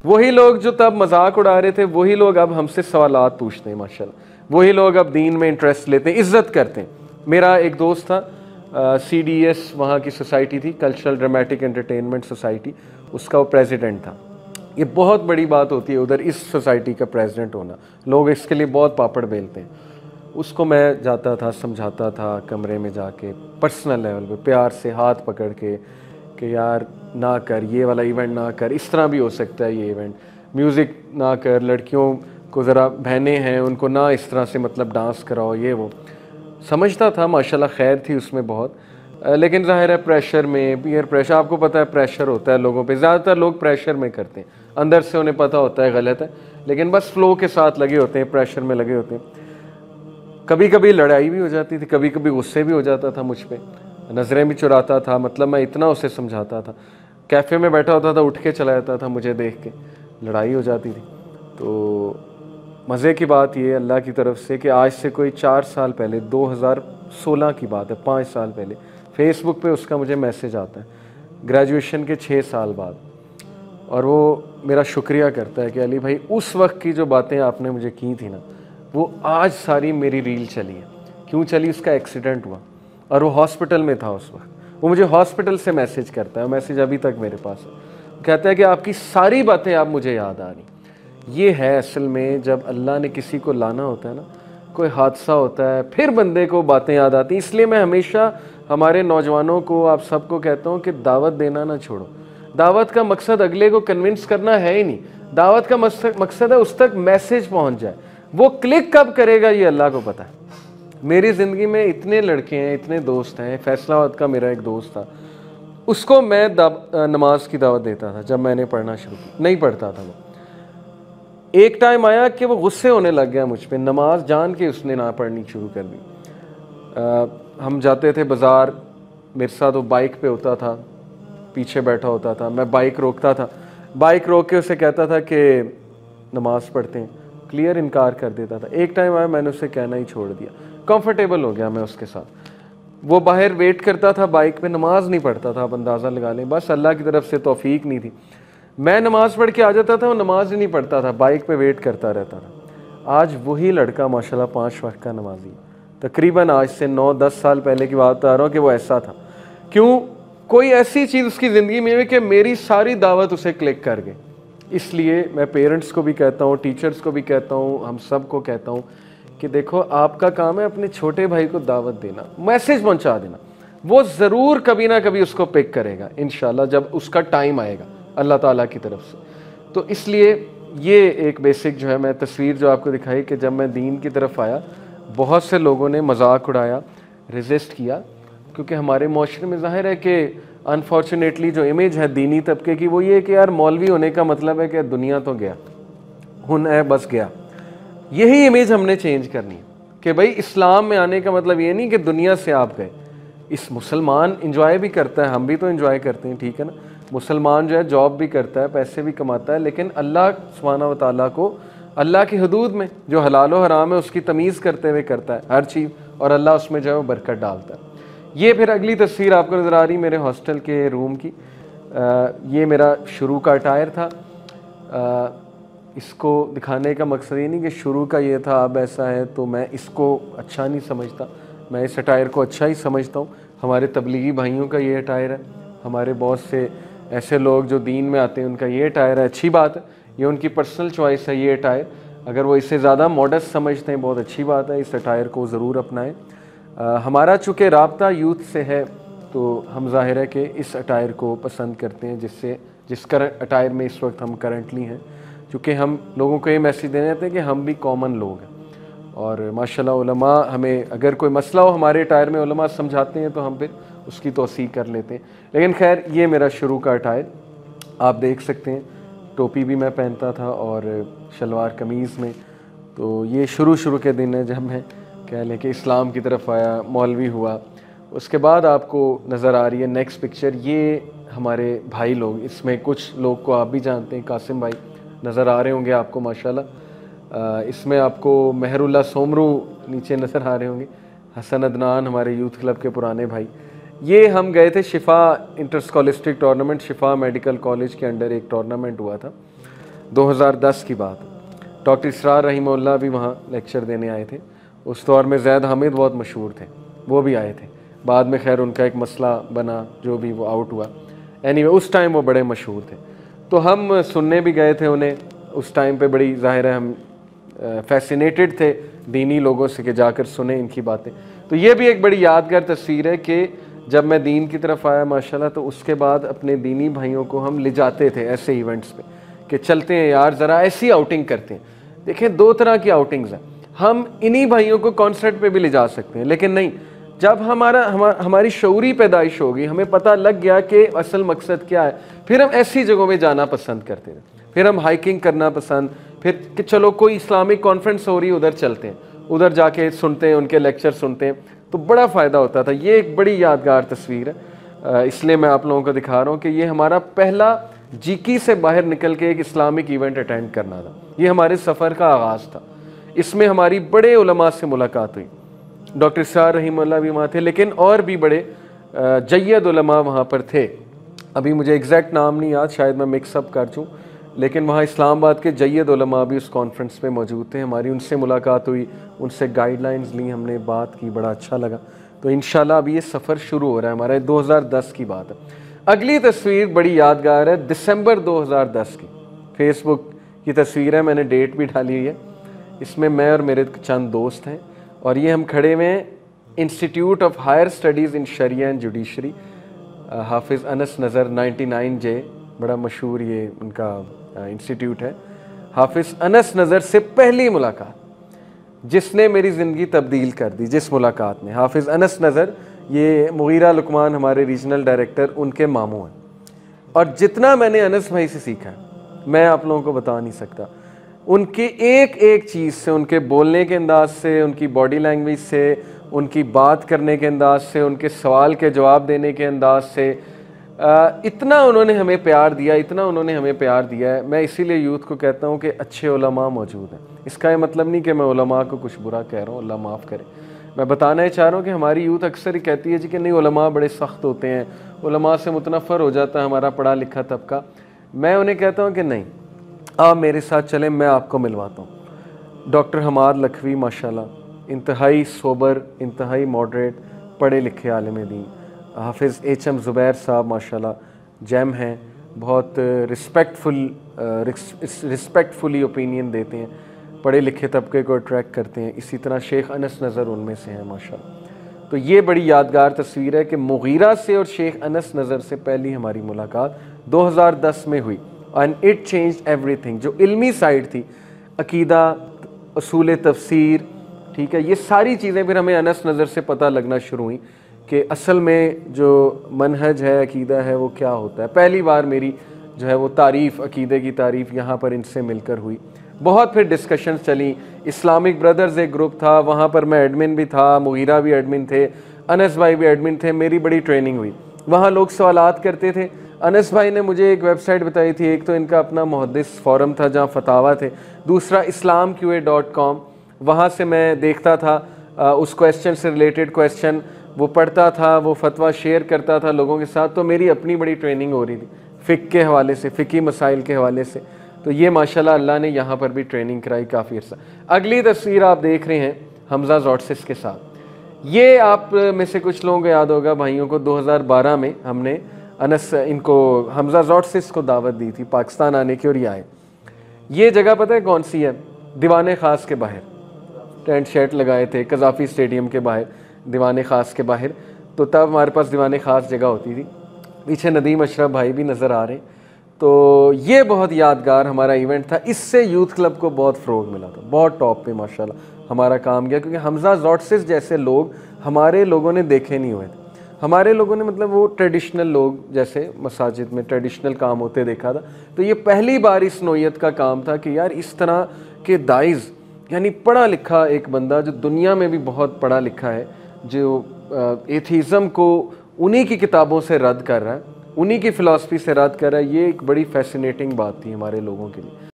وہی لوگ جو تب مذاق اڑا رہے تھے وہی لوگ اب ہم سے سوالات پوچھتے ہیں ماشاءاللہ. وہی لوگ اب دین میں انٹرسٹ لیتے ہیں, عزت کرتے ہیں. میرا ایک دوست تھا, سی ڈی ایس وہاں کی سوسائٹی تھی, کلچرل ڈرامیٹک انٹرٹینمنٹ سوسائٹی, اس کا وہ پریزیڈنٹ تھا. یہ بہت بڑی بات ہوتی ہے ادھر اس سوسائٹی کا پریزیڈنٹ ہونا, لوگ اس کے لیے بہت پاپڑ بیلتے ہیں. اس کو میں جاتا تھا, سمجھاتا تھا کمرے میں جا کے, پرسنل لیول پہ پیار سے ہاتھ پکڑ کے کہ یار نہ کر, یہ والا ایونٹ نہ کر, اس طرح بھی ہو سکتا ہے یہ ایونٹ, میوزک نہ کر, لڑکیوں کو ذرا بہنیں ہیں ان کو نہ اس طرح سے مطلب ڈانس کراؤ, یہ وہ سمجھتا تھا. ماشاءاللہ خیر تھی اس میں بہت, لیکن ظاہر ہے پریشر میں, پیئر پریشر, آپ کو پتہ ہے پریشر ہوتا ہے لوگوں پہ, زیادہ تر لوگ پریشر میں کرتے ہیں, اندر سے انہیں پتہ ہوتا ہے غلط ہے لیکن بس فلو کے ساتھ لگے ہوتے ہیں, پریشر میں لگے ہوتے ہیں. کبھی کبھی لڑائی بھی ہو جاتی تھی, کبھی کبھی غصے بھی ہو جاتا تھا مجھ پہ, نظریں بھی چراتا تھا, مطلب میں اتنا اسے سمجھاتا تھا. کیفے میں بیٹھا ہوتا تھا, اٹھ کے چلا جاتا تھا مجھے دیکھ کے, لڑائی ہو جاتی تھی. تو مزے کی بات یہ اللہ کی طرف سے کہ آج سے کوئی 4 سال پہلے, 2016 کی بات ہے, 5 سال پہلے, فیس بک پہ اس کا مجھے میسج آتا ہے گریجویشن کے 6 سال بعد, اور وہ میرا شکریہ کرتا ہے کہ علی بھائی اس وقت کی جو باتیں آپ نے مجھے کی تھی نا وہ آج ساری میری ریل چلی ہے. کیوں چلی؟ اس کا ایکسیڈنٹ ہوا اور وہ ہاسپٹل میں تھا اس وقت. وہ مجھے ہاسپٹل سے میسج کرتا ہے, میسج ابھی تک میرے پاس ہے, کہتا ہے کہ آپ کی ساری باتیں آپ مجھے یاد آ رہی. یہ ہے اصل میں جب اللہ نے کسی کو لانا ہوتا ہے نا, کوئی حادثہ ہوتا ہے پھر بندے کو باتیں یاد آتی ہیں. اس لیے میں ہمیشہ ہمارے نوجوانوں کو, آپ سب کو کہتا ہوں کہ دعوت دینا نہ چھوڑو. دعوت کا مقصد اگلے کو کنونس کرنا ہے ہی نہیں, دعوت کا مقصد ہے اس تک میسج پہنچ جائے. وہ کلک کب کرے گا یہ اللہ کو پتہ ہے. میری زندگی میں اتنے لڑکے ہیں, اتنے دوست ہیں. فیصلہ آباد کا میرا ایک دوست تھا, اس کو میں نماز کی دعوت دیتا تھا جب میں نے پڑھنا شروع کی, نہیں پڑھتا تھا وہ. ایک ٹائم آیا کہ وہ غصے ہونے لگ گیا مجھ پہ, نماز جان کے اس نے نہ پڑھنی شروع کر دی. ہم جاتے تھے بازار, میرے ساتھ وہ بائک پہ ہوتا تھا, پیچھے بیٹھا ہوتا تھا, میں بائک روکتا تھا, بائک روک کے اسے کہتا تھا کہ نماز پڑھتے ہیں, کلیئر انکار کر دیتا تھا. ایک ٹائم آیا میں نے اسے کہنا ہی چھوڑ دیا, کمفرٹیبل ہو گیا میں اس کے ساتھ. وہ باہر ویٹ کرتا تھا بائک پہ, نماز نہیں پڑھتا تھا, آپ اندازہ لگا لیں, بس اللہ کی طرف سے توفیق نہیں تھی. میں نماز پڑھ کے آ جاتا تھا, وہ نماز ہی نہیں پڑھتا تھا, بائک پہ ویٹ کرتا رہتا تھا. آج وہی لڑکا ماشاءاللہ 5 وقت کا نمازی, تقریباً آج سے 9-10 سال پہلے کی بات بتا رہا ہوں کہ وہ ایسا تھا. کیوں؟ کوئی ایسی چیز اس کی زندگی میں ہوئی کہ میری ساری دعوت اسے کلک کر گئی. اس لیے میں پیرنٹس کو بھی کہتا ہوں, ٹیچرز کو بھی کہتا ہوں, ہم سب کو کہتا ہوں کہ دیکھو آپ کا کام ہے اپنے چھوٹے بھائی کو دعوت دینا, میسج پہنچا دینا. وہ ضرور کبھی نہ کبھی اس کو پک کرے گا انشاءاللہ جب اس کا ٹائم آئے گا اللہ تعالیٰ کی طرف سے. تو اس لیے یہ ایک بیسک جو ہے میں تصویر جو آپ کو دکھائی کہ جب میں دین کی طرف آیا بہت سے لوگوں نے مذاق اڑایا, ریزسٹ کیا, کیونکہ ہمارے معاشرے میں ظاہر ہے کہ انفارچونیٹلی جو امیج ہے دینی طبقے کی وہ یہ ہے کہ یار مولوی ہونے کا مطلب ہے کہ دنیا تو گیا, ہن ہے بس گیا. یہی امیج ہم نے چینج کرنی ہے کہ بھائی اسلام میں آنے کا مطلب یہ نہیں کہ دنیا سے آپ گئے. اس مسلمان انجوائے بھی کرتا ہے, ہم بھی تو انجوائے کرتے ہیں, ٹھیک ہے نا. مسلمان جو ہے جاب بھی کرتا ہے, پیسے بھی کماتا ہے, لیکن اللہ سبحانہ و تعالیٰ کو اللہ کی حدود میں جو حلال و حرام ہے اس کی تمیز کرتے ہوئے کرتا ہے ہر چیز, اور اللہ اس میں جو ہے وہ برکت ڈالتا ہے. یہ پھر اگلی تصویر آپ کو نظر آ رہی میرے ہاسٹل کے روم کی. یہ میرا شروع کا اٹائر تھا. اس کو دکھانے کا مقصد یہ نہیں کہ شروع کا یہ تھا اب ایسا ہے, تو میں اس کو اچھا نہیں سمجھتا, میں اس اٹائر کو اچھا ہی سمجھتا ہوں. ہمارے تبلیغی بھائیوں کا یہ اٹائر ہے, ہمارے بہت سے ایسے لوگ جو دین میں آتے ہیں ان کا یہ اٹائر ہے, اچھی بات ہے, یہ ان کی پرسنل چوائس ہے یہ اٹائر. اگر وہ اس سے زیادہ ماڈسٹ سمجھتے ہیں بہت اچھی بات ہے, اس اٹائر کو ضرور اپنائیں. ہمارا چونکہ رابطہ یوتھ سے ہے تو ہم ظاہر ہے کہ اس اٹائر کو پسند کرتے ہیں جس اٹائر میں اس وقت ہم کرنٹلی ہیں, چونکہ ہم لوگوں کو یہ میسیج دینے آتے ہیں کہ ہم بھی کامن لوگ ہیں. اور ماشاءاللہ علماء ہمیں اگر کوئی مسئلہ ہو ہمارے اٹائر میں علماء سمجھاتے ہیں تو ہم پھر اس کی توثیق کر لیتے ہیں. لیکن خیر یہ میرا شروع کا اٹائر آپ دیکھ سکتے ہیں, ٹوپی بھی میں پہنتا تھا اور شلوار قمیض میں. تو یہ شروع کے دن ہے جب میں کہہ لیں کہ اسلام کی طرف آیا, مولوی ہوا. اس کے بعد آپ کو نظر آ رہی ہے نیکسٹ پکچر, یہ ہمارے بھائی لوگ, اس میں کچھ لوگ کو آپ بھی جانتے ہیں, قاسم بھائی نظر آ رہے ہوں گے آپ کو ماشاءاللہ. اس میں آپ کو مہر اللہ سومرو نیچے نظر آ رہے ہوں گے, حسن عدنان ہمارے یوتھ کلب کے پرانے بھائی. یہ ہم گئے تھے Shifa inter scholastic tournament, Shifa medical college کے انڈر ایک ٹورنامنٹ ہوا تھا. 2010 کی بات ہے. ڈاکٹر اسرار رحمہ اللہ بھی وہاں لیکچر دینے آئے تھے. اس دور میں زید حامد بہت مشہور تھے, وہ بھی آئے تھے. بعد میں خیر ان کا ایک مسئلہ بنا, جو بھی وہ آؤٹ ہوا. اینیوے اس ٹائم وہ بڑے مشہور تھے, تو ہم سننے بھی گئے تھے انہیں. اس ٹائم پہ بڑی ظاہر ہے ہم فیسینیٹڈ تھے دینی لوگوں سے کہ جا کر سنیں ان کی باتیں. تو یہ بھی ایک بڑی یادگار تصویر ہے کہ جب میں دین کی طرف آیا ماشاءاللہ, تو اس کے بعد اپنے دینی بھائیوں کو ہم لے جاتے تھے ایسے ایونٹس پہ کہ چلتے ہیں یار ذرا ایسی آؤٹنگ کرتے ہیں. دیکھیں 2 طرح کی آؤٹنگز ہیں. ہم انہی بھائیوں کو کانسرٹ پہ بھی لے جا سکتے ہیں, لیکن نہیں, جب ہماری شعوری پیدائش ہوگی, ہمیں پتہ لگ گیا کہ اصل مقصد کیا ہے, پھر ہم ایسی جگہوں میں جانا پسند کرتے ہیں. پھر ہم ہائکنگ کرنا پسند, پھر کہ چلو کوئی اسلامک کانفرنس ہو رہی ہے ادھر چلتے ہیں, ادھر جا کے سنتے ہیں, ان کے لیکچر سنتے ہیں, تو بڑا فائدہ ہوتا تھا. یہ ایک بڑی یادگار تصویر ہے, اس لیے میں آپ لوگوں کو دکھا رہا ہوں کہ یہ ہمارا پہلا جیکی سے باہر نکل کے ایک اسلامک ایونٹ اٹینڈ کرنا تھا. یہ ہمارے سفر کا آغاز تھا. اس میں ہماری بڑے علماء سے ملاقات ہوئی. ڈاکٹر اسرار رحمہ اللہ بھی وہاں تھے, لیکن اور بھی بڑے جید علماء وہاں پر تھے. ابھی مجھے ایگزیکٹ نام نہیں یاد, شاید میں مکس اپ کر چوں, لیکن وہاں اسلام آباد کے جید علماء بھی اس کانفرنس میں موجود تھے. ہماری ان سے ملاقات ہوئی, ان سے گائیڈ لائنز لیں, ہم نے بات کی, بڑا اچھا لگا. تو انشاءاللہ ابھی یہ سفر شروع ہو رہا ہے ہمارا. 2010 کی بات ہے. اگلی تصویر بڑی یادگار ہے, دسمبر 2010 کی فیس بک کی تصویر ہے, میں نے ڈیٹ بھی ڈالی ہوئی ہے. اس میں میں اور میرے چند دوست ہیں, اور یہ ہم کھڑے ہوئے ہیں institute of higher studies in Shariah and judiciary, Hafiz Anas نظر 99J, بڑا مشہور یہ ان کا انسٹیٹیوٹ ہے. حافظ انس نظر سے پہلی ملاقات جس نے میری زندگی تبدیل کر دی, جس ملاقات میں حافظ انس نظر, یہ مغیرہ لقمان ہمارے ریجنل ڈائریکٹر, ان کے ماموں ہیں. اور جتنا میں نے انس بھائی سے سیکھا ہے میں آپ لوگوں کو بتا نہیں سکتا. ان کی ایک ایک چیز سے, ان کے بولنے کے انداز سے, ان کی باڈی لینگویج سے, ان کی بات کرنے کے انداز سے, ان کے سوال کے جواب دینے کے انداز سے, اتنا انہوں نے ہمیں پیار دیا, اتنا انہوں نے ہمیں پیار دیا ہے. میں اسی لیے یوتھ کو کہتا ہوں کہ اچھے علماء موجود ہیں. اس کا یہ مطلب نہیں کہ میں علماء کو کچھ برا کہہ رہا ہوں, اللہ معاف کرے. میں بتانا ہی چاہ رہا ہوں کہ ہماری یوتھ اکثر ہی کہتی ہے جی کہ نہیں علماء بڑے سخت ہوتے ہیں, علماء سے متنفر ہو جاتا ہے ہمارا پڑھا لکھا طبقہ. میں انہیں کہتا ہوں کہ نہیں, آپ میرے ساتھ چلیں, میں آپ کو ملواتا ہوں. ڈاکٹر حماد لکھوی ماشاءاللہ انتہائی سوبر, انتہائی ماڈریٹ, پڑھے لکھے عالم دین. حافظ HM زبیر صاحب ماشاءاللہ جیم ہیں, بہت رسپیکٹفلی اوپینین دیتے ہیں, پڑھے لکھے طبقے کو اٹریکٹ کرتے ہیں. اسی طرح شیخ انس نظر ان میں سے ہیں ماشاءاللہ. تو یہ بڑی یادگار تصویر ہے کہ مغیرہ سے اور شیخ انس نظر سے پہلی ہماری ملاقات 2010 میں ہوئی. اینڈ اٹ چینجڈ ایوری تھنگ. جو علمی سائڈ تھی, عقیدہ, اصول تفسیر, ٹھیک ہے, یہ ساری چیزیں پھر ہمیں انس نظر سے پتہ لگنا شروع ہوئیں کہ اصل میں جو منہج ہے, عقیدہ ہے, وہ کیا ہوتا ہے. پہلی بار میری جو ہے وہ تعریف, عقیدے کی تعریف یہاں پر ان سے مل کر ہوئی. بہت پھر ڈسکشنز چلیں. اسلامک بردرز ایک گروپ تھا, وہاں پر میں ایڈمن بھی تھا, مغیرہ بھی ایڈمن تھے, انس بھائی بھی ایڈمن تھے. میری بڑی ٹریننگ ہوئی. وہاں لوگ سوالات کرتے تھے. انس بھائی نے مجھے ایک ویب سائٹ بتائی تھی, ایک تو ان کا اپنا محدث فورم تھا جہاں فتاویٰ تھے, دوسرا islamqa.com. وہاں سے میں دیکھتا تھا اس کویسچن سے ریلیٹڈ کویسچن, وہ پڑھتا تھا, وہ فتویٰ شیئر کرتا تھا لوگوں کے ساتھ. تو میری اپنی بڑی ٹریننگ ہو رہی تھی فقہ کے حوالے سے, فقہی مسائل کے حوالے سے. تو یہ ماشاءاللہ اللہ نے یہاں پر بھی ٹریننگ کرائی کافی عرصہ. اگلی تصویر آپ دیکھ رہے ہیں حمزہ زوٹسس کے ساتھ. یہ آپ میں سے کچھ لوگوں کو یاد ہوگا, بھائیوں کو, 2012 میں ہم نے ان کو حمزہ زوٹسس کو دعوت دی تھی پاکستان آنے کی, اور یہ آئے. یہ جگہ پتہ ہے کون سی ہے؟ دیوان خاص کے باہر ٹینٹ شیٹ لگائے تھے, قذافی اسٹیڈیم کے باہر, دیوان خاص کے باہر. تو تب ہمارے پاس دیوان خاص جگہ ہوتی تھی. پیچھے ندیم اشرف بھائی بھی نظر آ رہے ہیں. تو یہ بہت یادگار ہمارا ایونٹ تھا. اس سے یوتھ کلب کو بہت فروغ ملا تھا, بہت ٹاپ پہ ماشاءاللہ ہمارا کام گیا, کیونکہ حمزہ زوٹسس جیسے لوگ ہمارے لوگوں نے دیکھے نہیں ہوئے تھے. ہمارے لوگوں نے مطلب وہ ٹریڈیشنل لوگ جیسے مساجد میں ٹریڈیشنل کام ہوتے دیکھا تھا. تو یہ پہلی بار اس نوعیت کا کام تھا کہ یار اس طرح کے دائز, یعنی پڑھا لکھا ایک بندہ جو دنیا میں بھی بہت پڑھا لکھا ہے, جو ایتھیزم کو انہی کی کتابوں سے رد کر رہا ہے, انہی کی فلسفی سے رد کر رہا ہے, یہ ایک بڑی فیسینیٹنگ بات تھی ہمارے لوگوں کے لیے.